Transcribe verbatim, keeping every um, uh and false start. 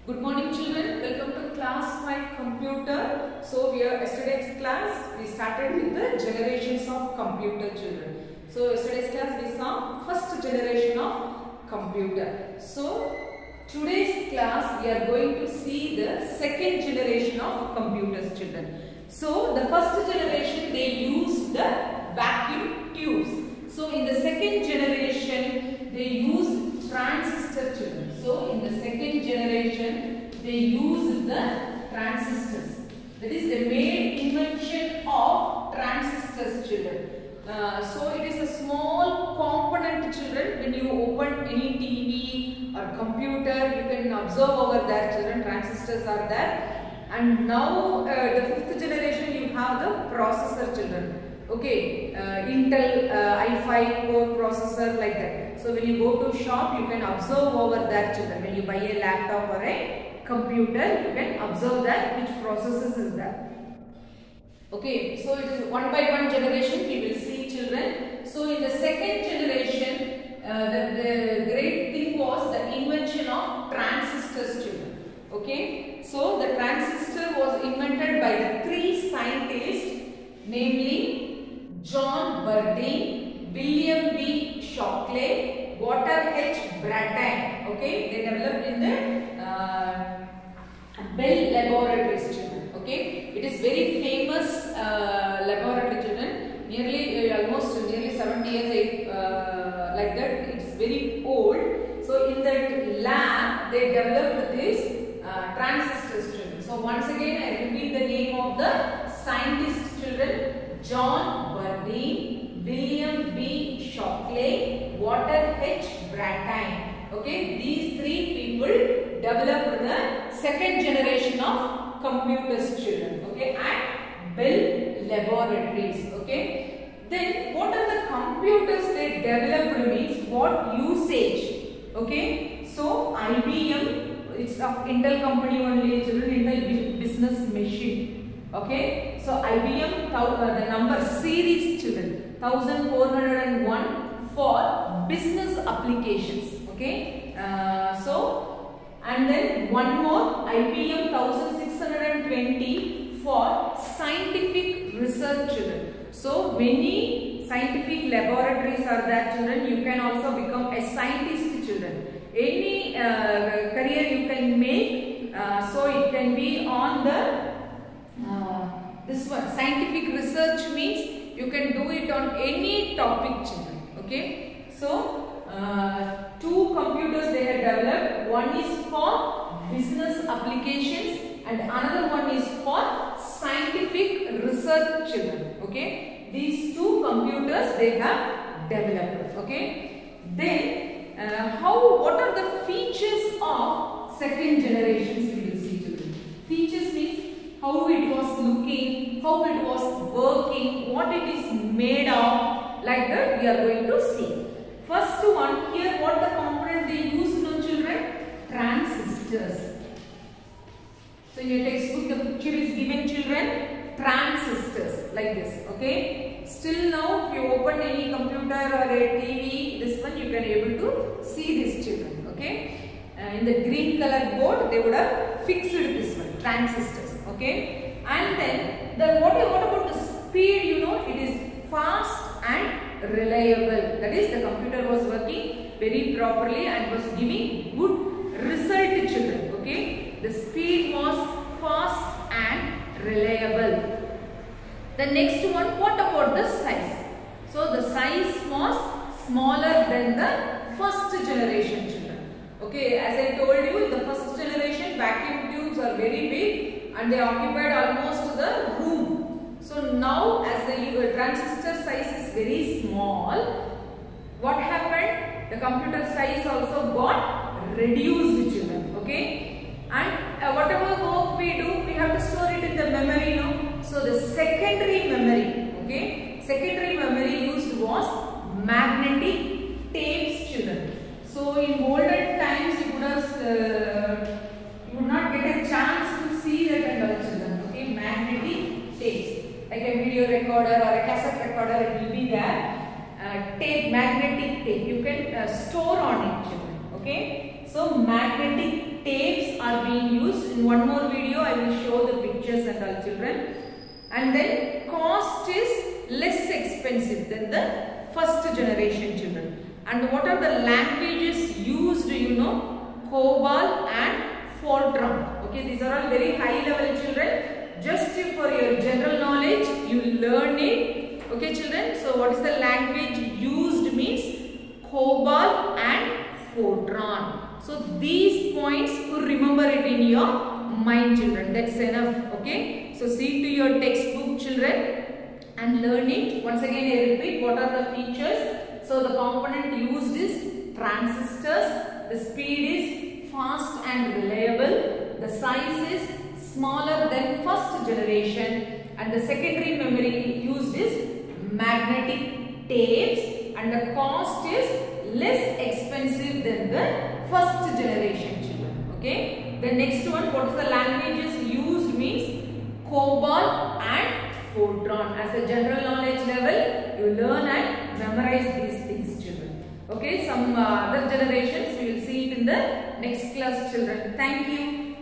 Good morning children, welcome to class five computer. So we are yesterday's class, we started with the generations of computer children. So yesterday's class we saw first generation of computer. So today's class we are going to see the second generation of computers children. So the first generation they used the vacuum tubes. So in the second generation they used transistor children. So in the second generation they used the transistors. That is the main invention of transistors children. Uh, so it is a small component children. When you open any T V or computer you can observe over there children, transistors are there. And now uh, the fifth generation you have the processor children. Okay, uh, Intel uh, i five core processor like that. So when you go to shop you can observe over there children. When you buy a laptop or a computer you can observe that which processors is there. Okay, so it is one by one generation we will see children. So in the second generation uh, the, the great thing was the invention of transistors children. Okay, so the transistor was invented by the three scientists, namely John Bardeen, William B. Shockley, Walter H. Brattain. Okay, they developed in the uh, Bell Laboratories children. Okay, it is very famous uh, laboratory children. Nearly uh, almost nearly seventy years uh, like that. It's very old. So in that lab they developed this uh, transistors children. So once again I repeat the name of the scientist children. John Bardeen, William B. Shockley, Walter H. Brattain. Okay, these three people developed the second generation of computers children. Okay, at Bell Laboratories. Okay, then what are the computers they developed means what usage? Okay, so I B M, it's of Intel company only children, Intel business machine. Okay, so I B M uh, the number series children one thousand four hundred one for business applications. Okay, uh, so and then one more I B M one thousand six hundred twenty for scientific research children. So many scientific laboratories are there children. You can also become a scientist children. Any uh, career you can make. Uh, so it can be on the Uh, this one scientific research means you can do it on any topic children. Okay, so uh, two computers they have developed. One is for business applications and another one is for scientific research children. Okay, these two computers they have developed. Okay, then uh, how what are the features of second generations we will see children. Features means how it was looking, how it was working, what it is made of, like that we are going to see. First one, here what the component they use no children? Transistors. So in your textbook the picture is given children, transistors like this. Okay, still now if you open any computer or a T V, this one you can able to see this children. Okay, uh, in the green color board they would have fixed this one, transistors. Okay, and then the what, what about the speed? You know, it is fast and reliable. That is, the computer was working very properly and was giving good result children. Okay, the speed was fast and reliable. The next one, what about the size? So the size was smaller than the first generation children. Okay, as I told you, the first generation vacuum tubes are very big and they occupied almost the room. So now as the transistor size is very small, what happened? The computer size also got reduced children. Okay, and uh, whatever work we do, we have to store it in the memory. No? So the secondary memory, okay, secondary memory used was magnetic tapes children. So in olden times you would have uh, you would not get a chance to see that kind of children. Okay, magnetic tapes like a video recorder or a cassette recorder, it will be there. Uh, tape, magnetic tape, you can uh, store on it children. Okay, so magnetic tapes are being used. In one more video I will show the pictures and all children. And then cost is less expensive than the first generation children. And what are the languages used, you know? COBOL and Fortran. Okay, these are all very high level children. Just for your general knowledge, you learn it. Okay children, so what is the language used means COBOL and Fortran. So these points, you remember it in your mind children. That's enough. Okay, so see to your textbook children and learn it. Once again I repeat, what are the features? So the component used is transistors. The speed is fast and reliable. The size is smaller than first generation, and the secondary memory used is magnetic tapes, and the cost is less expensive than the first generation children. Okay, the next one, what is the languages used means COBOL and Fortran. As a general knowledge level, you learn and memorize these things children. Okay, some uh, other generations we will see it in the next class children. Thank you.